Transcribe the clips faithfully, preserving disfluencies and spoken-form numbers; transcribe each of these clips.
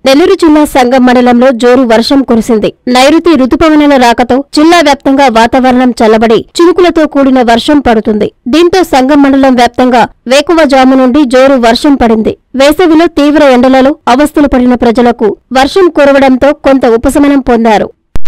నెల్లూరు జిల్లా సంగం మండలంలో జోరు వర్షం కురిసింది. నైరుతి రుతుపవనాల రాకతో జిల్లా వ్యాప్తంగా వాతావరణం చల్లబడి చినుకులతో కూడిన వర్షం పడుతుంది. దీంతో సంగం మండలం వ్యాప్తంగా వేకువజాము నుండి జోరు వర్షం పడింది. వేసవిలో తీవ్ర ఎండలలో అవస్థలు పడిన ప్రజలకు వర్షం కురవడంతో కొంత ఉపశమనం పొందారు.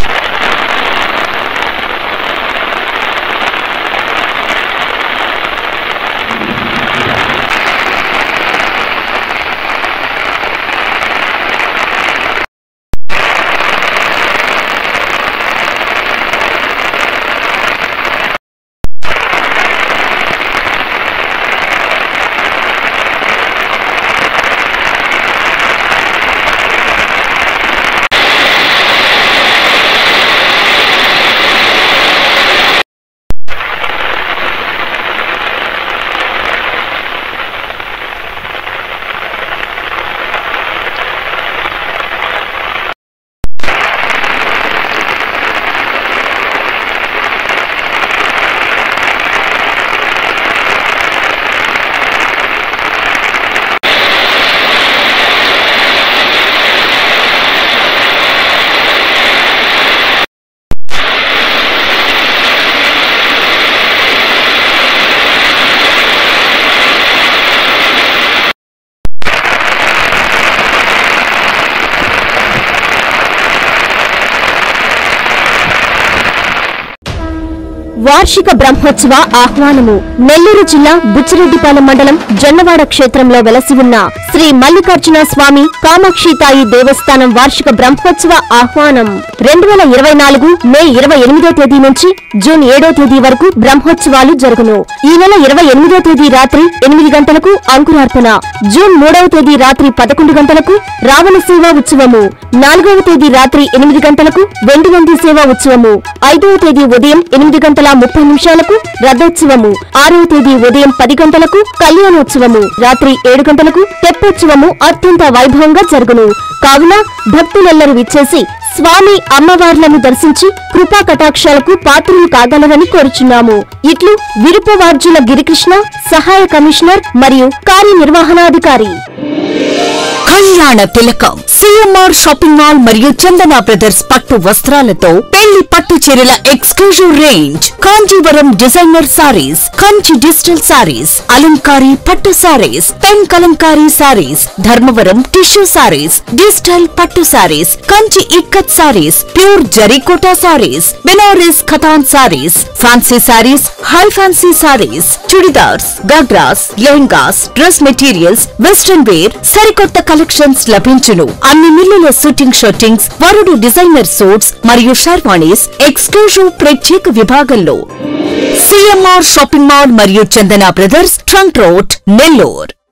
వార్షిక బ్రహ్మోత్సవ ఆహ్వానము. నెల్లూరు జిల్లా బుచ్చిరెడ్డిపాలెం మండలం జొన్నవాడ క్షేత్రంలో వెలసి ఉన్న శ్రీ మల్లికార్జున స్వామి కామాక్షితాయి దేవస్థానం వార్షిక బ్రహ్మోత్సవ ఆహ్వానం రెండు వేల ఇరవై నాలుగు మే ఇరవై ఎనిమిదో తేదీ నుంచి జూన్ ఏడో తేదీ వరకు బ్రహ్మోత్సవాలు జరుగును. ఈ నెల ఇరవై ఎనిమిదో తేదీ రాత్రి ఎనిమిది గంటలకు అంకురార్పణ, జూన్ మూడవ తేదీ రాత్రి పదకొండు గంటలకు రావణ సేవా ఉత్సవము, నాలుగవ తేదీ రాత్రి ఎనిమిది గంటలకు వెండి నంది సేవా ఉత్సవము, ఐదవ తేదీ ఉదయం ఎనిమిది గంటల ముప్పై నిమిషాలకు రథోత్సవము, ఆరవ తేదీ ఉదయం పది గంటలకు కళ్యాణోత్సవము, రాత్రి ఏడు గంటలకు తెప్పోత్సవము అత్యంత వైభవంగా జరుగును. కావున భక్తులెల్లరూ విచ్చేసి స్వామి అమ్మవార్లను దర్శించి కృపా కటాక్షాలకు పాత్రులు కాగలరని కోరుచున్నాము. ఇట్లు విరుపవార్జుల గిరికృష్ణ, సహాయ కమిషనర్ మరియు కార్యనిర్వహణాధికారి. కళ్యాణ తిలకం సిఎంఆర్ షాపింగ్ మాల్ మరియు చందన బ్రదర్స్ పట్టు వస్త్రాలతో పెళ్లి పట్టు చీరల exclusive range, Kanjeevaram designer saris, Kanchi digital saris, అలంకారీ పట్టు saris, pen Kalamkari saris, Dharmavaram tissue saris, digital పట్టు saris, Kanchi ikat saris, pure Zarikota saris, Banaras Katan saris, fancy saris, high fancy saris, churidars, ghagras, lehengas, dress materials, western wear సరికొత్త కలెక్షన్స్ లభించును. అన్ని మిల్లుల షూటింగ్ షర్టింగ్స్, వరుడు డిజైనర్ సూట్స్ మరియు షర్వాణీస్ ఎక్స్క్లూజివ్ ప్రత్యేక విభాగంలో. సిఎంఆర్ షాపింగ్ మాల్ మరియు Chandana Brothers, Trunk Road, Nellore.